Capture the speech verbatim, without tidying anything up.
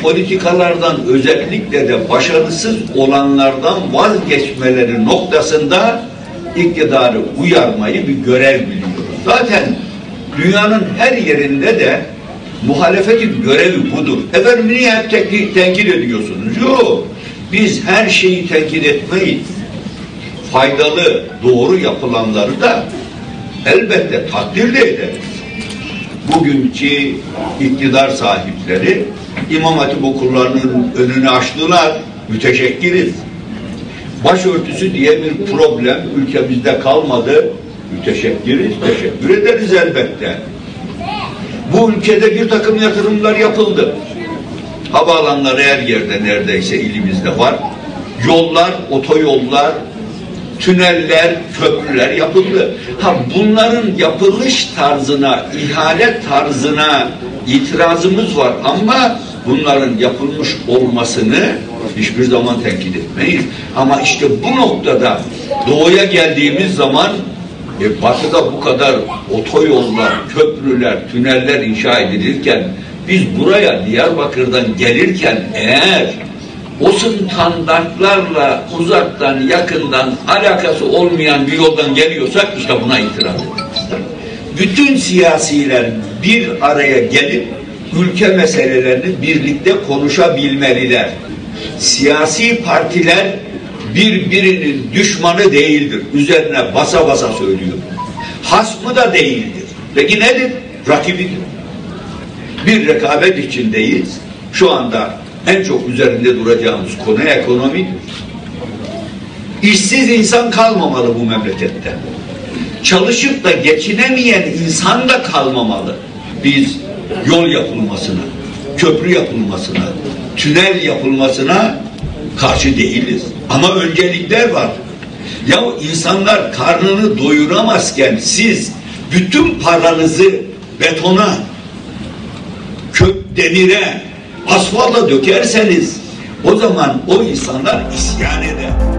politikalardan, özellikle de başarısız olanlardan vazgeçmeleri noktasında iktidarı uyarmayı bir görev biliyoruz. Zaten dünyanın her yerinde de muhalefetin görevi budur. Efendim niye hep tenkit, tenkit ediyorsunuz? Yok. Biz her şeyi tenkit etmeyiz. Faydalı, doğru yapılanları da elbette takdir de ederiz. Bugünkü iktidar sahipleri İmam Hatip okullarının önünü açtılar. Müteşekkiriz. Başörtüsü diye bir problem ülkemizde kalmadı. Müteşekkiriz, teşekkür ederiz elbette. Bu ülkede bir takım yatırımlar yapıldı. Havaalanları her yerde neredeyse ilimizde var. Yollar, otoyollar, tüneller, köprüler yapıldı. Ha bunların yapılış tarzına, ihale tarzına itirazımız var ama bunların yapılmış olmasını hiçbir zaman tenkit etmeyiz. Ama işte bu noktada doğuya geldiğimiz zaman e, batıda bu kadar otoyollar, köprüler, tüneller inşa edilirken biz buraya Diyarbakır'dan gelirken eğer o standartlarla uzaktan yakından alakası olmayan bir yoldan geliyorsak işte buna itiraz ederiz. Bütün siyasiler bir araya gelip ülke meselelerini birlikte konuşabilmeliler. Siyasi partiler birbirinin düşmanı değildir. Üzerine basa basa söylüyorum. Hasmı da değildir. Peki nedir? Rakibidir. Bir rekabet içindeyiz. Şu anda en çok üzerinde duracağımız konu ekonomidir. İşsiz insan kalmamalı bu memlekette. Çalışıp da geçinemeyen insan da kalmamalı. Biz yol yapılmasına, köprü yapılmasına, tünel yapılmasına karşı değiliz. Ama öncelikler var. Ya insanlar karnını doyuramazken siz bütün paranızı betona, kök demire, asfalta dökerseniz o zaman o insanlar isyan eder.